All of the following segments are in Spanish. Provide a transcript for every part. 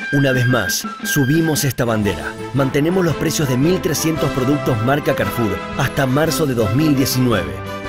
Una vez más, subimos esta bandera. Mantenemos los precios de 1.300 productos marca Carrefour hasta marzo de 2019.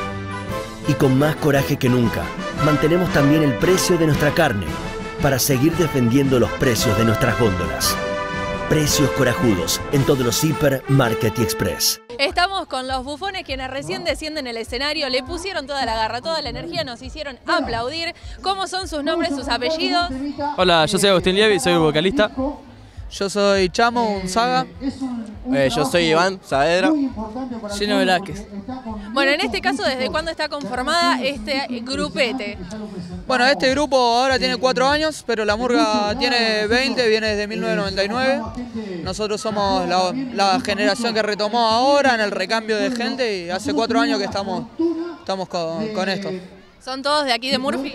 Y con más coraje que nunca, mantenemos también el precio de nuestra carne para seguir defendiendo los precios de nuestras góndolas. Precios corajudos en todos los hiper, market y express. Estamos con los bufones quienes recién descienden el escenario, le pusieron toda la garra, toda la energía, nos hicieron aplaudir. ¿Cómo son sus nombres, sus apellidos? Hola, yo soy Agustín Lievi, soy vocalista. Yo soy Chamo Unzaga. Yo soy Iván Saavedra. Gino Velázquez. Bueno, en este caso, ¿desde cuándo está conformada este grupete? Bueno, este grupo ahora tiene 4 años, pero la murga tiene 20, viene desde 1999. Nosotros somos la generación que retomó ahora en el recambio de gente y hace 4 años que estamos con esto. ¿Son todos de aquí de Murphy?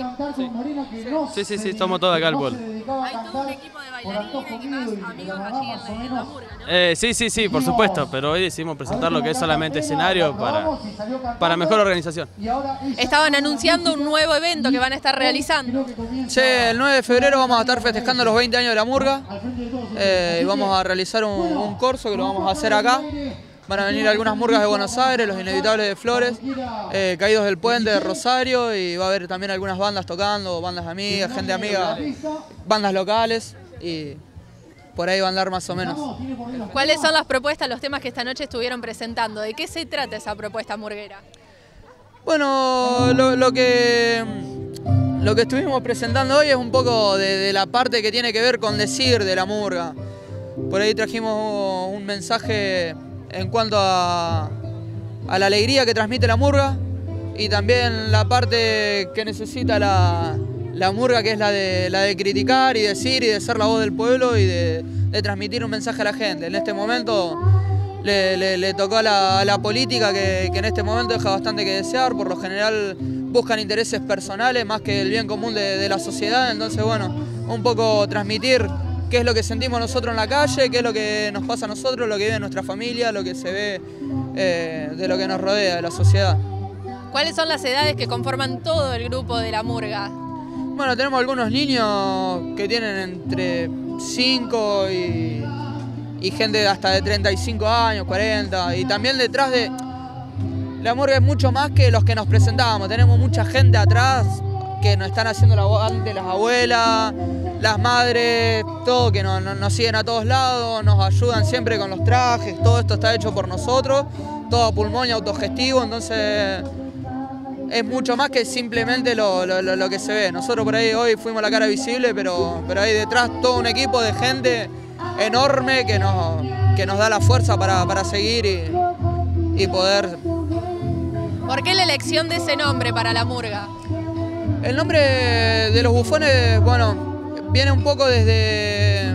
Sí, somos todos acá al pueblo. Hay todo un equipo de bailarines y más amigos aquí en la murga, ¿no? Sí, por supuesto, pero hoy decidimos presentar lo que es solamente escenario para mejor organización. Estaban anunciando un nuevo evento que van a estar realizando. Sí, el 9 de febrero vamos a estar festejando los 20 años de la murga y vamos a realizar un corso que lo vamos a hacer acá. Van a venir algunas murgas de Buenos Aires, Los Inevitables de Flores, Caídos del Puente de Rosario y va a haber también algunas bandas tocando, bandas amigas, gente amiga, bandas locales y por ahí va a andar más o menos. ¿Cuáles son las propuestas, los temas que esta noche estuvieron presentando? ¿De qué se trata esa propuesta murguera? Bueno, lo que estuvimos presentando hoy es un poco de la parte que tiene que ver con decir de la murga. Por ahí trajimos un mensaje en cuanto a la alegría que transmite la murga y también la parte que necesita la murga, que es la de criticar y decir y de ser la voz del pueblo y de transmitir un mensaje a la gente. En este momento le tocó a la política que en este momento deja bastante que desear, por lo general buscan intereses personales más que el bien común de la sociedad, entonces bueno, un poco transmitir qué es lo que sentimos nosotros en la calle, qué es lo que nos pasa a nosotros, lo que vive nuestra familia, lo que se ve de lo que nos rodea, de la sociedad. ¿Cuáles son las edades que conforman todo el grupo de la murga? Bueno, tenemos algunos niños que tienen entre 5 y gente hasta de 35 años, 40, y también detrás de la murga es mucho más que los que nos presentábamos, tenemos mucha gente atrás que nos están haciendo el aguante, las abuelas, las madres, todo, que nos siguen a todos lados, nos ayudan siempre con los trajes, todo esto está hecho por nosotros, todo a pulmón y autogestivo, entonces es mucho más que simplemente lo que se ve. Nosotros por ahí hoy fuimos la cara visible, pero ahí detrás todo un equipo de gente enorme que nos da la fuerza para seguir y poder. ¿Por qué la elección de ese nombre para la murga? El nombre de los bufones, bueno, viene un poco desde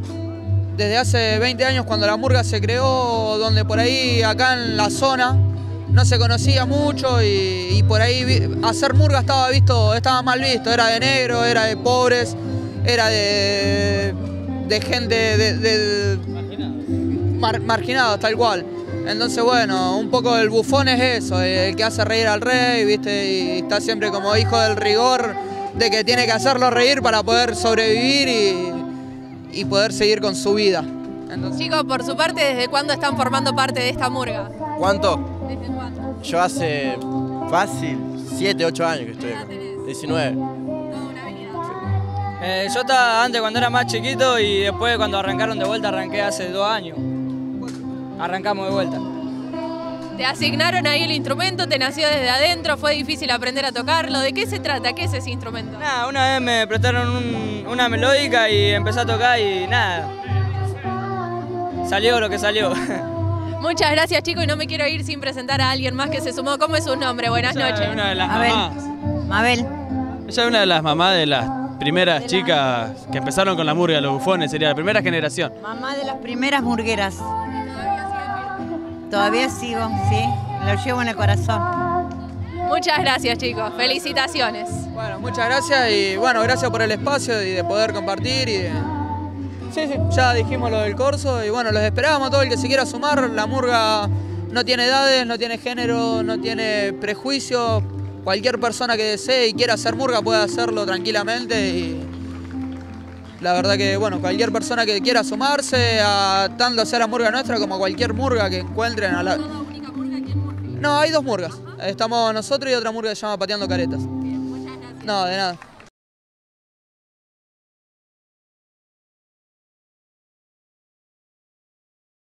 hace 20 años cuando la murga se creó, donde por ahí acá en la zona no se conocía mucho y por ahí hacer murga estaba mal visto, era de negro, era de pobres, era de gente marginados, tal cual. Entonces bueno, un poco el bufón es eso, el que hace reír al rey, ¿viste? Y está siempre como hijo del rigor de que tiene que hacerlo reír para poder sobrevivir y poder seguir con su vida. Entonces, chicos, por su parte, ¿desde cuándo están formando parte de esta murga? ¿Cuánto? ¿Desde cuándo? Yo hace fácil 7, 8 años que estoy acá. 19. Toda una vida. Yo estaba antes cuando era más chiquito y después cuando arrancaron de vuelta arranqué hace 2 años. Arrancamos de vuelta. ¿Te asignaron ahí el instrumento? ¿Te nació desde adentro? ¿Fue difícil aprender a tocarlo? ¿De qué se trata? ¿Qué es ese instrumento? Nada, una vez me prestaron una melódica y empecé a tocar y nada. Salió lo que salió. Muchas gracias, chicos, y no me quiero ir sin presentar a alguien más que se sumó. ¿Cómo es su nombre? Buenas noches. Ella es una de las Mabel. mamás. Mabel. Ella es una de las mamás de las primeras chicas que empezaron con la murga, los bufones, sería la primera generación. Mamá de las primeras murgueras. Todavía sigo, sí. Lo llevo en el corazón. Muchas gracias, chicos. Felicitaciones. bueno, muchas gracias y bueno, gracias por el espacio y de poder compartir y Sí, ya dijimos lo del corso y bueno, los esperamos, todo el que se quiera sumar. La murga no tiene edades, no tiene género, no tiene prejuicios. Cualquier persona que desee y quiera hacer murga puede hacerlo tranquilamente La verdad que, bueno, cualquier persona que quiera sumarse, tanto sea la murga nuestra como cualquier murga que encuentren a la... No, hay 2 murgas. Estamos nosotros y otra murga que se llama Pateando Caretas. No, de nada.